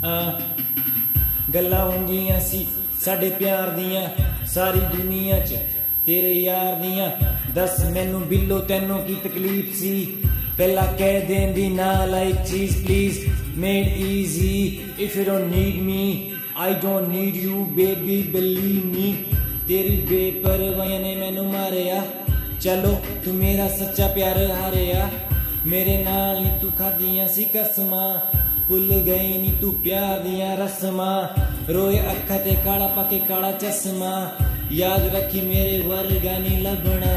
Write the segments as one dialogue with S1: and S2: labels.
S1: गल्लां हुंदियां सी साडे प्यार दियां सारी दुनिया च तेरे यार दियां। दस मैनू बिल्लो तैनू की तकलीफ सी पहला कह देंदी ना लाइक चीज please made easy if you don't need me I don't need you baby believe me. तेरी बेपरवाही ने मैनू मारिया चलो तू मेरा सच्चा प्यार हारिया। मेरे नाल नी तू खादियां सी कसमां भुल गई नी तू प्यार दियां रस्मां। रोए अखा ते काला पाके काला चश्मा याद रखी मेरे वर्गा नी लभना।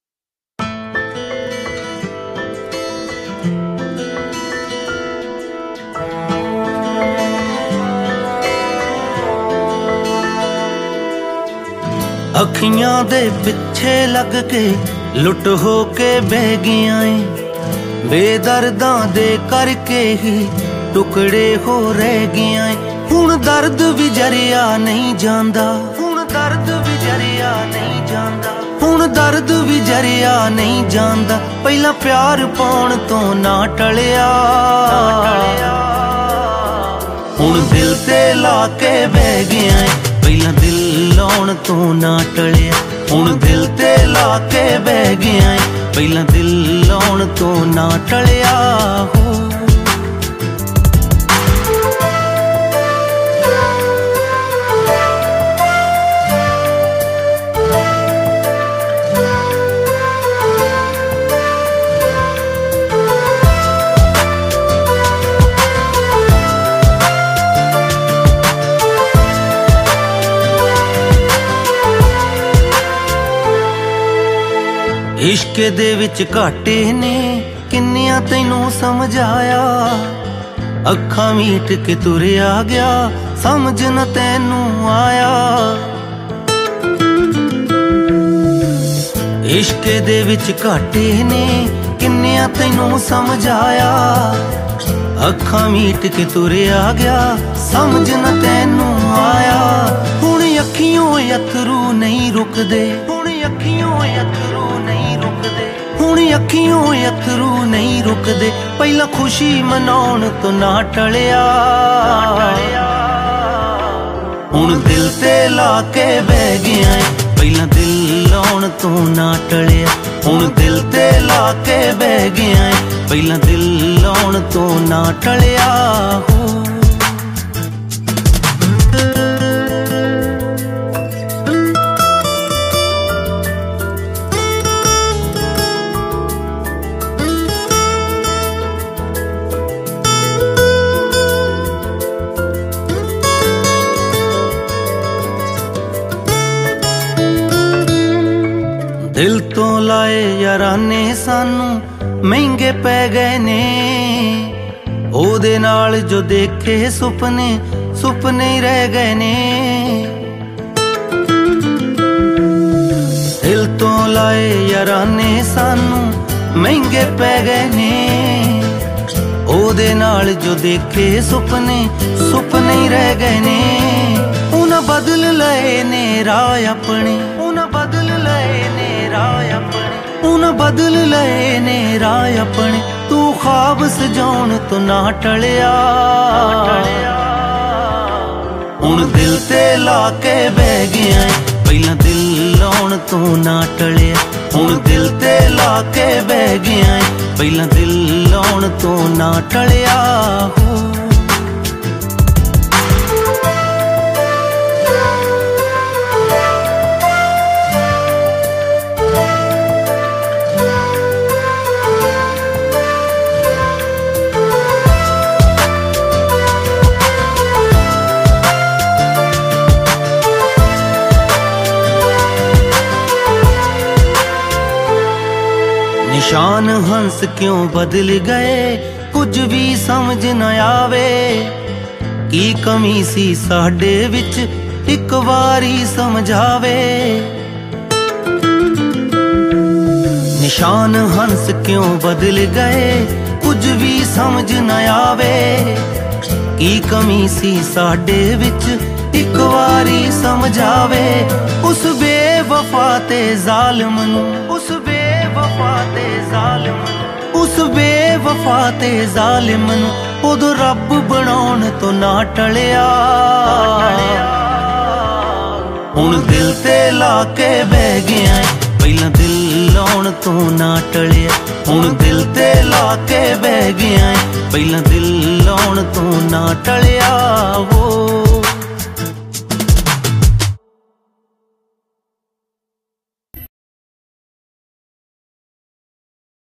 S2: अखियां दे पिछे लग के लुट हो के बह गया बेदर्दां दे करके ही टुकड़े हो रह गया। हुण दर्द भी जरिया नहीं जांदा हुण दर्द भी जरिया नहीं जांदा हुण दर्द भी जरिया नहीं जांदा। पहला प्यार पाउण तो ना टलिया हुण दिल ते ला के बह गया। पहला दिल लाउण तो ना टलिया हुण दिल ते ला के बह गया। पहला दिल लाउण तो ना टलिया हो। इश्क दे विच घाटे ने किन्नियां तैनू समझाया अखां मीट के तुरिया गया समझ न तैनू आया। इश्क दे विच घाटे ने किन्नियां तैनू समझाया अखां मीट के तुरिया गया समझ न तैनू आया। हुण अखियों अथरू नहीं रुकदे हुण अखियों अथरू नहीं रुकदे हुण अखियों अथरू नहीं रुकदे। पहला खुशी मनाउण तो ना टलिया हुण दिल ते ला के बह गया। पहला दिल लाउण तो ना टलिया हुण दिल ते ला के बह गया। पहला दिल लाउण तो ना टलिया हो। दिल तो लाए याराने सानू महंगे पै गए ने ओदे नाल जो देखे सुपने सुपने ही रह गए ने। दिल तो लाए याराने सानू महंगे पै गए ने ओदे नाल जो देखे सुपने सुपने ही रह गए ने। उन्हां बदल लए ने राह अपने उन्हां बदल लए ने राह अपने उन्हां बदल लए ने राह अपने। तू ख्वाब सजाउण तो ना टलिया हुण दिल ते ला के बह गया। पहला दिल लाउण तो ना टलिया हुण दिल ते ला के बह गया। पहला दिल लाउण तो ना टलिया हो। निशान हंस क्यों बदल गए कुछ भी समझ न आवे की कमी सी साडे विच एक वारी समझावे। निशान हंस क्यों बदल गए कुछ भी समझ न आवे की कमी सी साडे विच एक वारी समझावे। उस बेवफा ते जालिम नूं उस बेवफा ते जालिम उस बेवफा ते जालिम नूं ਉਦੋਂ ਰੱਬ ਬਣਾਉਣ ਤੋਂ ਨਾ ਟਲਿਆ। ਹੁਣ ਦਿਲ ਤੇ ਲਾ ਕੇ ਬਹਿ ਗਿਆ ਏ, ਪਹਿਲਾਂ ਦਿਲ ਲਾਉਣ ਤੋਂ ਨਾ ਟਲਿਆ। ਹੁਣ ਦਿਲ ਤੇ ਲਾ ਕੇ ਬਹਿ ਗਿਆ ਏ, ਪਹਿਲਾਂ ਦਿਲ ਲਾਉਣ ਤੋਂ ਨਾ ਟਲਿਆ।